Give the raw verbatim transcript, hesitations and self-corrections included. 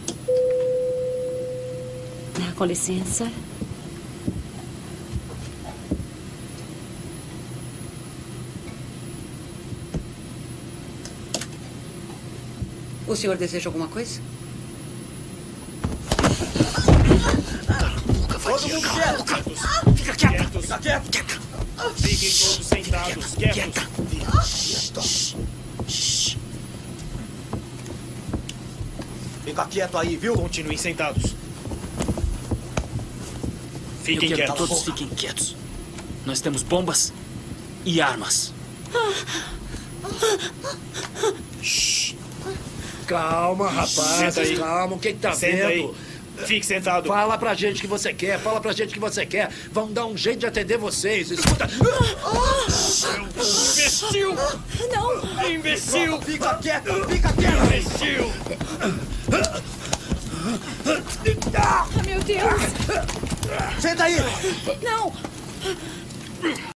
Ah, com licença. O senhor deseja alguma coisa? Todo mundo quieto! Fica quieto! Fica quieto! Fiquem todos sentados, quietos! Fica quieto aí, viu? Continuem sentados. Fiquem Eu quero quietos. que todos fiquem quietos. Nós temos bombas e armas. Calma, Senta rapazes, aí. calma. O que que tá Senta aí. vendo? Fique sentado. Fala pra gente o que você quer, fala pra gente o que você quer. Vamos dar um jeito de atender vocês. Escuta. Imbecil! Não! Imbecil! Fica quieto! Fica quieto! Imbecil! Ah, meu Deus! Senta aí! Não!